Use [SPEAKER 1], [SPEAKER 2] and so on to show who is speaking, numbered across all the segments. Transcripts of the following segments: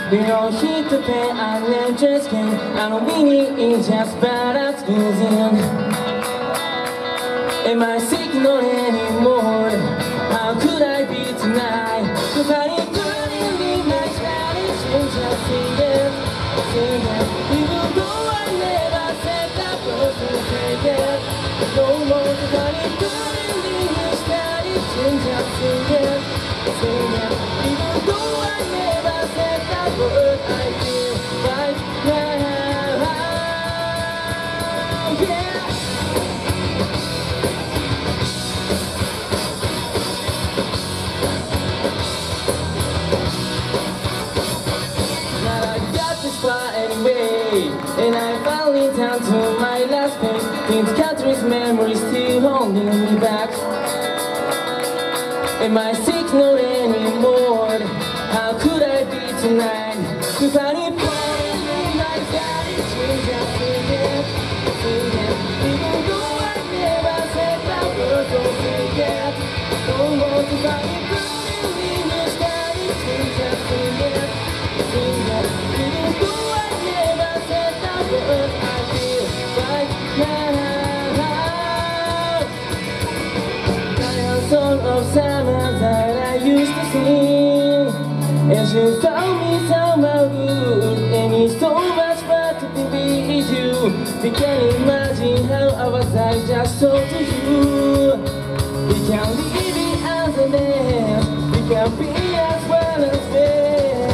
[SPEAKER 1] You don't hit the pen, I never just can. I don't mean it, it's just bad at losing. Am I sick not anymore? How could I be tonight? Cause I ain't burning in my childish and just sing it. Even though I never said that person take it. No more, cause I ain't burning in my childish and just sing it. Even though I never said that word, I feel right now. Yeah. Now I got this far anyway, and I finally down to my last page. These country's memories still holding me back. Am I sick not anymore? How could I be tonight? Cause I need falling in my body, change up again. Even though I never said that word, don't say it. Don't want to find it burning in your body, change up again. Even though I never said that word, I feel right now. Song of summer that I used to sing, and she found me somehow good, and it's so much fun to be with you. We can imagine how I was I just told to you. We can live it as a dance, we can be as well as fair.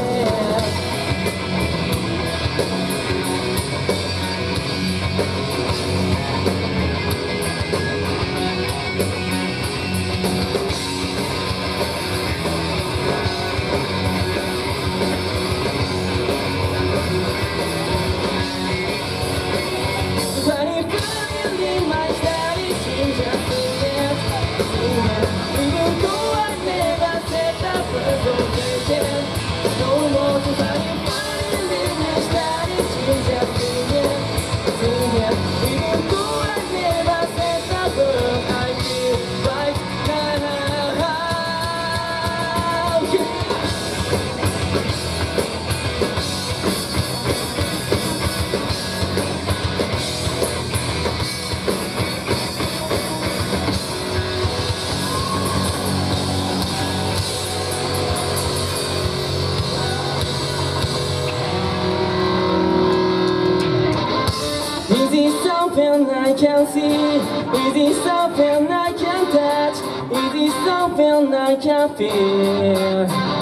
[SPEAKER 1] Is it something I can see? Is it something I can touch? Is it something I can feel?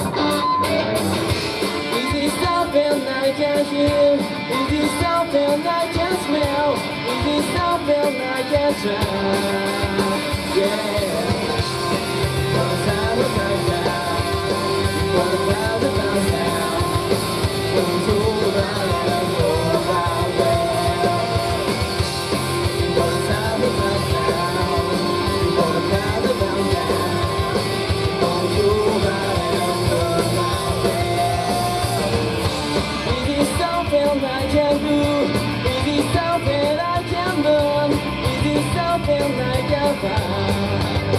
[SPEAKER 1] Is it something I can hear? Is it something I can smell? Is it something I can try? Yeah. For the time of my life, for the clouds of my town, for the tool of my life, for the wild way. I can do? Is it something I can learn? Is it something I can find?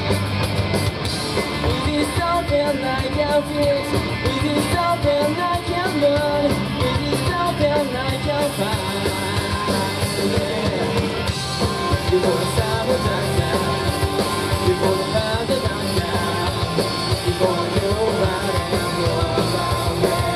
[SPEAKER 1] Is it something I can fix? Is it something I can learn? Is it something I can find? Yeah. Before the sun will die down, before the clouds will die down, before you run and go around there.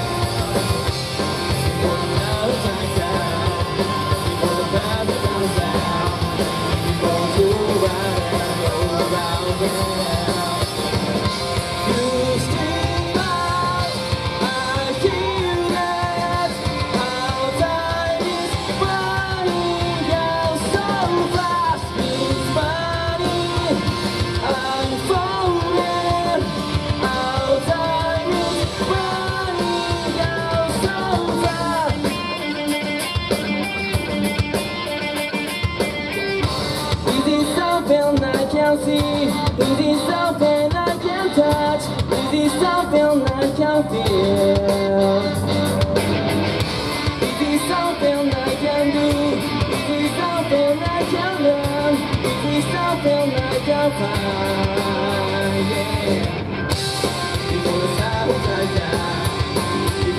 [SPEAKER 1] I can see? Is it something I can touch? Is it something I can feel? Is it something I can do? Is it something I can learn? Is it something I can find? Yeah. Before the sun will die down,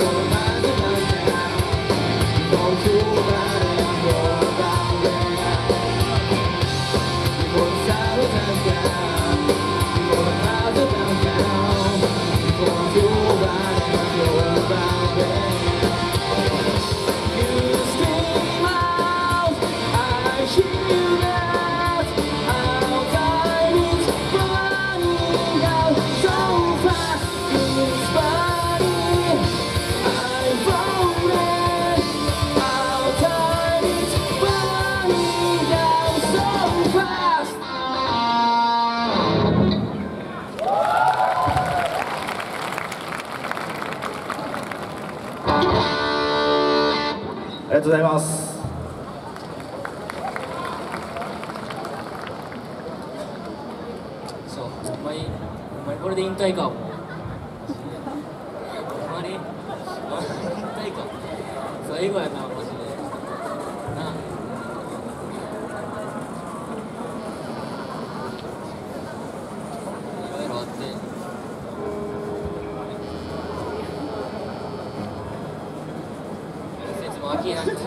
[SPEAKER 2] とうございます。
[SPEAKER 1] そう、ほんまにこれで引退かも。ほんまに引退か。最後やな、マジで。な。いろいろあって。季節も秋になって、い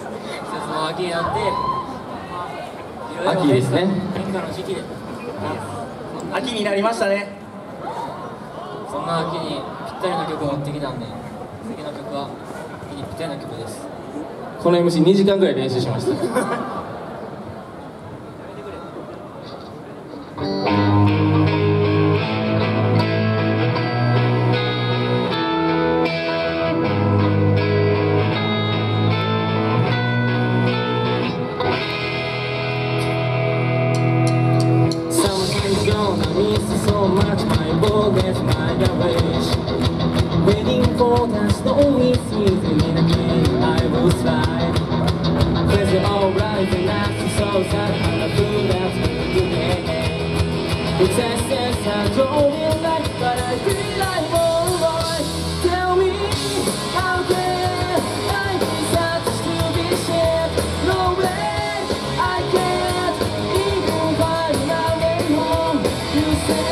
[SPEAKER 1] ろいろ
[SPEAKER 2] 秋ですね。
[SPEAKER 1] 変化の時期で。
[SPEAKER 2] 秋になりましたね。
[SPEAKER 1] そんな秋にぴったりな曲を持ってきたんで、次の曲は秋にぴったりな曲です。
[SPEAKER 3] この MC2 時間ぐらい練習しました。
[SPEAKER 1] So much my boldness, my wish. Waiting for the snowy season in a game I will slide. Crazy all right and nasty so sad and I feel that's today. It's a growing life, but I feel like more boy. Tell me how can I be such to be shit? No way, I can't even find my way home. You say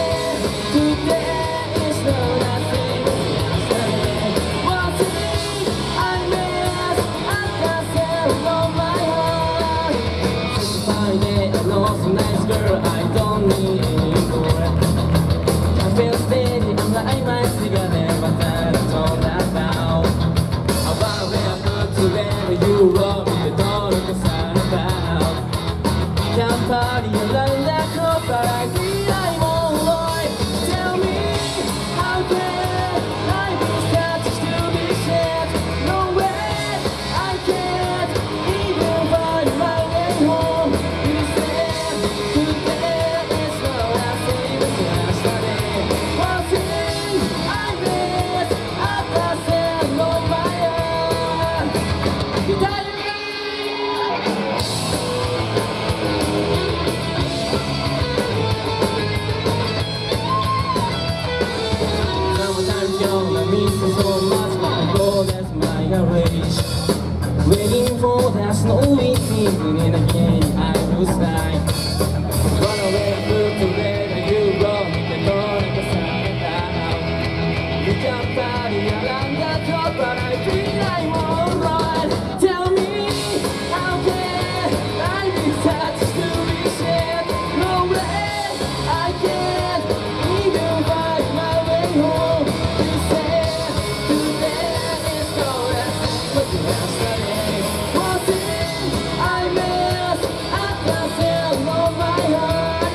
[SPEAKER 1] nice girl, I don't need anymore. I feel steady, I'm like my cigarette, but I don't that now. About where I put to where you wrote me, the door of the sun about. Can't party around that clock, but I feel I'm alright. Tell me, how can I be such to be shit? No way, I can't even find my way home. You say waiting for that snowy season in a game I will slide. Run away, I put the red and you wrong, the door of the sun down. We can party around the clock, but I feel I'm alright. Tell me, how can I be such to be shit? No way, I can't even find my way home. You said today is no less, but you have studied. One thing I miss, I can't tell on my heart.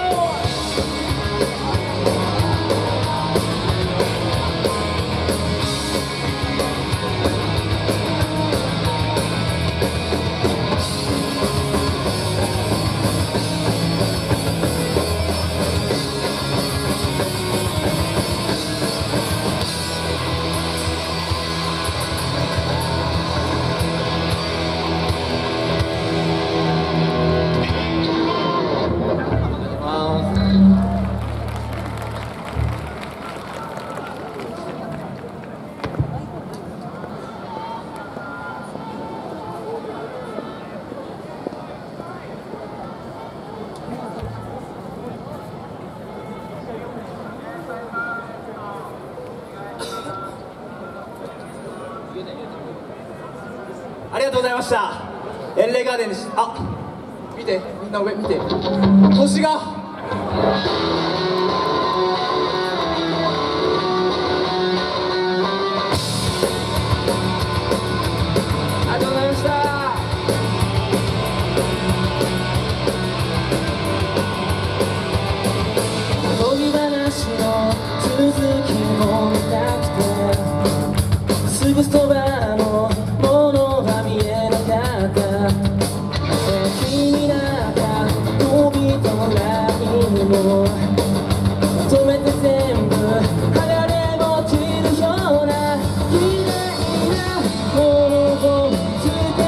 [SPEAKER 2] ありがとうございました。エンレイガーデンでした。あ、見て、みんな上見て。星が。ありがとうございました。
[SPEAKER 1] 飛び話の続きも見たくて、すぐそばのものは見えなかった。敵になった帯とラインも止めて全部剥がれ落ちるような綺麗なものを捨て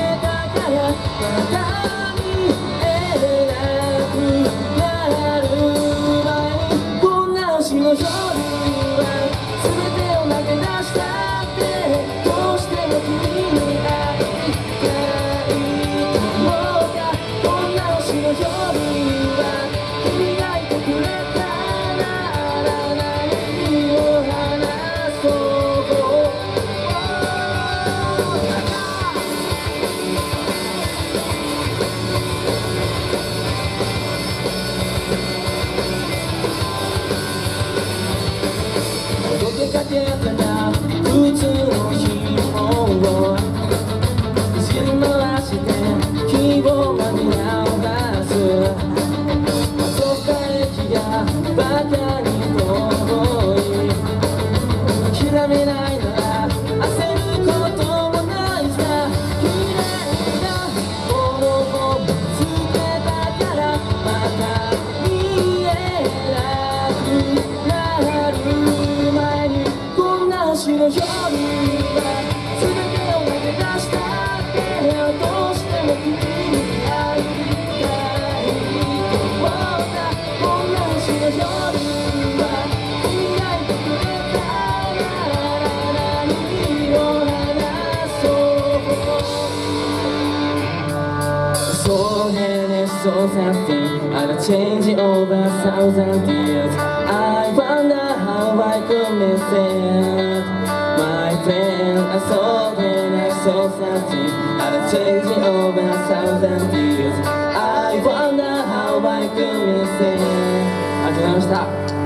[SPEAKER 1] の夜は全てを投げ出したってどうしても君に会いたいと思った同じの夜は君がいてくれたなら何を話そう So many so something and a change over 1,000 years I wonder how I could miss it My friend I saw when I saw something and a change over 1,000 years I wonder how I could miss it ありがとうございました。